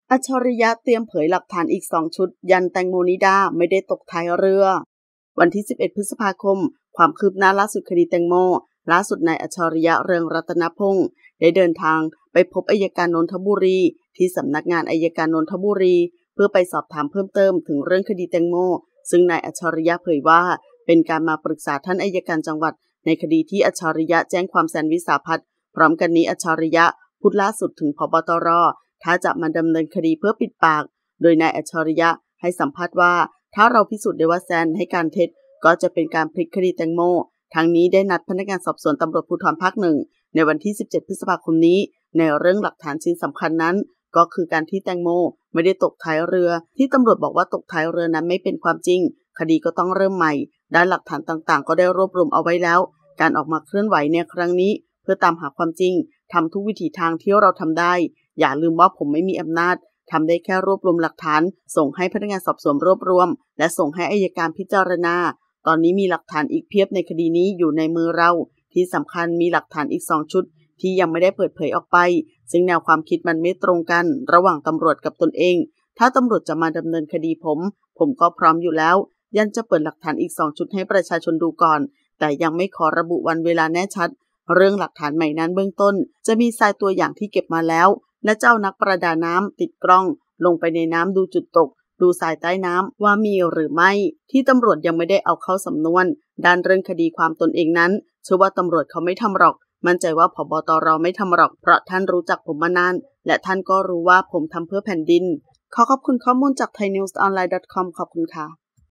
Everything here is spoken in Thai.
อัจฉริยะเตรียมเผยหลักฐานอีก2ชุดยันแตงโมนิดาไม่ได้ตกท้ายเรือวันที่11พฤษภาคมความคืบหน้าล่าสุดคดีแตงโมล่าสุดนายอัจฉริยะเรืองรัตนพงษ์ได้เดินทางไปพบอัยการนนทบุรีที่สำนักงานอัยการนนทบุรีเพื่อไปสอบถามเพิ่มเติมถึงเรื่องคดีแตงโมซึ่งนายอัจฉริยะเผยว่าเป็นการมาปรึกษาท่านอัยการจังหวัดในคดีที่อัจฉริยะแจ้งความแซนวิสาภัทรพร้อมกันนี้อัจฉริยะพูดล่าสุดถึงผบ.ตร.ถ้าจะมาดำเนินคดีเพื่อปิดปากโดยนายอัจฉริยะให้สัมภาษณ์ว่าถ้าเราพิสูจน์ได้ว่าแซนให้การเท็จก็จะเป็นการพลิกคดีแตงโมทั้งนี้ได้นัดพนักงานสอบสวนตำรวจภูธรภาค 1ในวันที่17พฤษภาคมนี้ในเรื่องหลักฐานชิ้นสำคัญนั้นก็คือการที่แตงโมไม่ได้ตกท้ายเรือที่ตำรวจบอกว่าตกท้ายเรือนั้นไม่เป็นความจริงคดีก็ต้องเริ่มใหม่ด้านหลักฐานต่างๆก็ได้รวบรวมเอาไว้แล้วการออกมาเคลื่อนไหวในครั้งนี้เพื่อตามหาความจริงทำทุกวิถีทางที่เราทำได้อย่าลืมว่าผมไม่มีอำนาจทำได้แค่รวบรวมหลักฐานส่งให้พนักงานสอบสวนรวบรวมและส่งให้อัยการพิจารณาตอนนี้มีหลักฐานอีกเพียบในคดีนี้อยู่ในมือเราที่สำคัญมีหลักฐานอีก2ชุดที่ยังไม่ได้เปิดเผยออกไปซึ่งแนวความคิดมันไม่ตรงกันระหว่างตำรวจกับตนเองถ้าตำรวจจะมาดำเนินคดีผมก็พร้อมอยู่แล้วยันจะเปิดหลักฐานอีก2ชุดให้ประชาชนดูก่อนแต่ยังไม่ขอระบุวันเวลาแน่ชัดเรื่องหลักฐานใหม่นั้นเบื้องต้นจะมีทรายตัวอย่างที่เก็บมาแล้วและเจ้านักประดาน้ำติดกล้องลงไปในน้ำดูจุดตกดูทรายใต้น้ำว่ามีหรือไม่ที่ตำรวจยังไม่ได้เอาเข้าสำนวนด้านเรื่องคดีความตนเองนั้นเชื่อว่าตำรวจเขาไม่ทำหรอกมั่นใจว่าผบ.ตร.ไม่ทำหรอกเพราะท่านรู้จักผมมานานและท่านก็รู้ว่าผมทำเพื่อแผ่นดินขอขอบคุณข้อมูลจาก thainewsonline.com ขอบคุณค่ะ